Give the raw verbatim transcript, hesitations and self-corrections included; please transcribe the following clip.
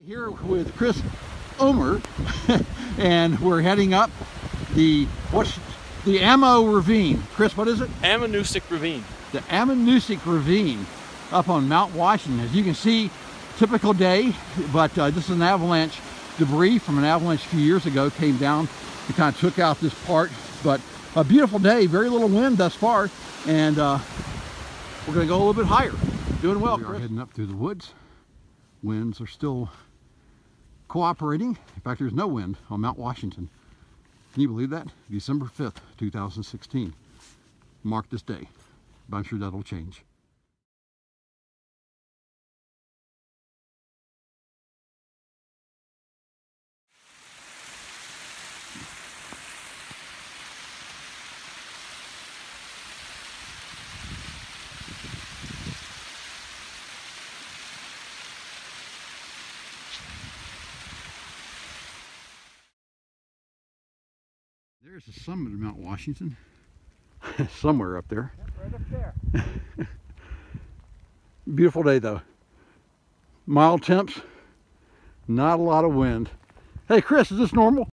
Here with Chris Omer, and we're heading up the what's the Ammo Ravine. Chris, what is it? Ammonoosuc Ravine. The Ammonoosuc Ravine up on Mount Washington. As you can see, typical day, but uh, this is an avalanche debris from an avalanche a few years ago. Came down and kind of took out this part, but a beautiful day, very little wind thus far, and uh, we're going to go a little bit higher. Doing well, Chris. We are heading up through the woods. Winds are still cooperating. In fact, there's no wind on Mount Washington. Can you believe that? December fifth, two thousand sixteen. Mark this day, but I'm sure that'll change. There's the summit of Mount Washington, somewhere up there. Yep, right up there. Beautiful day though. Mild temps, not a lot of wind. Hey Chris, is this normal?